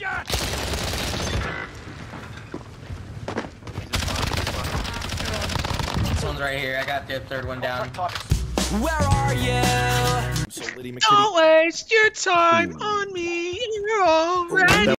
This one's right here. I got the third one down. Where are you? Don't waste your time on me. You're already